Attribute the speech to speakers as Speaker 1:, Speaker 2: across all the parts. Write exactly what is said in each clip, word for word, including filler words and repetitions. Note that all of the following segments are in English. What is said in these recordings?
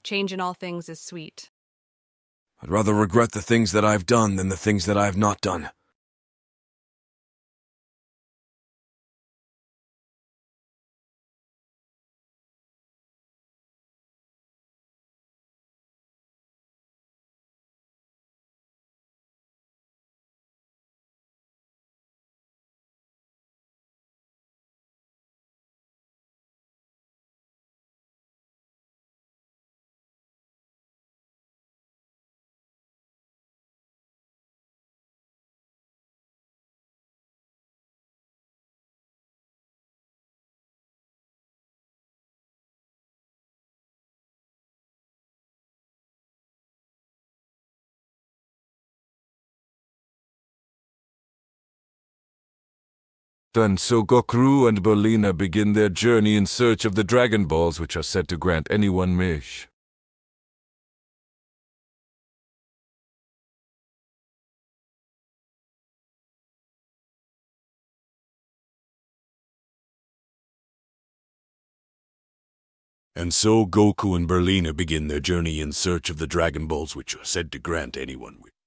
Speaker 1: Change in all things is sweet.
Speaker 2: I'd rather regret the things that I've done than the things that I have not done.
Speaker 3: Then so Goku and Berlina begin their journey in search of the Dragon Balls which are said to grant anyone wish.
Speaker 2: And so Goku and Berlina begin their journey in search of the Dragon Balls which are said to grant anyone wish.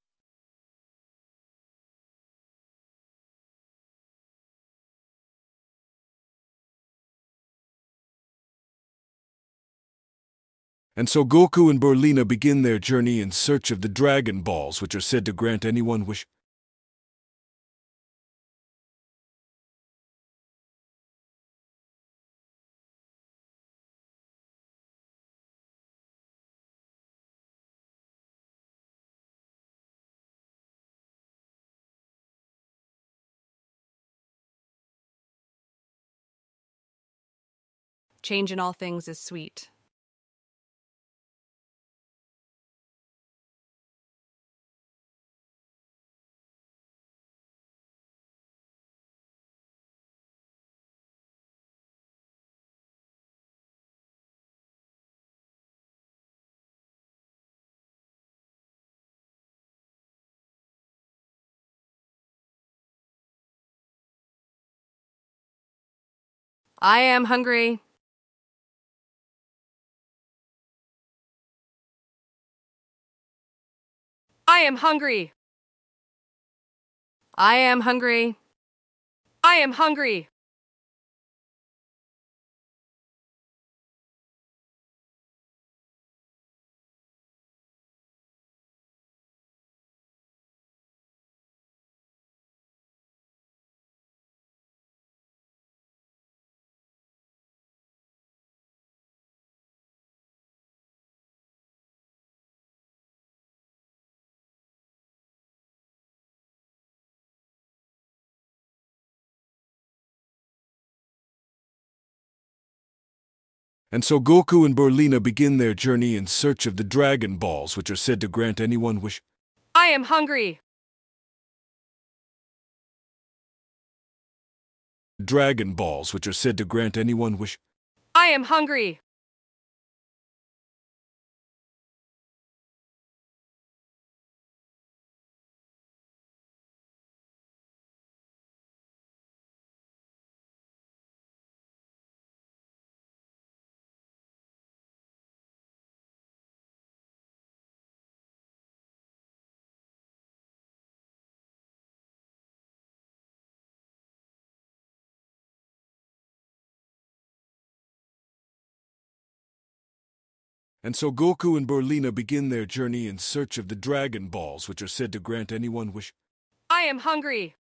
Speaker 2: And so Goku and Berlina begin their journey in search of the Dragon Balls which are said to grant anyone wish.
Speaker 1: Change in all things is sweet. I am hungry. I am hungry. I am hungry. I am hungry.
Speaker 2: And so Goku and Berlina begin their journey in search of the Dragon Balls which are said to grant anyone wish.
Speaker 1: I am hungry.
Speaker 2: Dragon Balls which are said to grant anyone wish.
Speaker 1: I am hungry.
Speaker 2: And so Goku and Berlina begin their journey in search of the Dragon Balls which are said to grant anyone wish.
Speaker 1: I am hungry.